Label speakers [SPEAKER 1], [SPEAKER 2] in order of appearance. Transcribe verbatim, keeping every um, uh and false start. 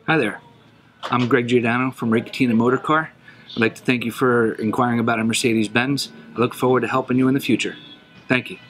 [SPEAKER 1] Hi there, I'm Greg Giordano from Catena Motor Car. I'd like to thank you for inquiring about a Mercedes-Benz. I look forward to helping you in the future. Thank you.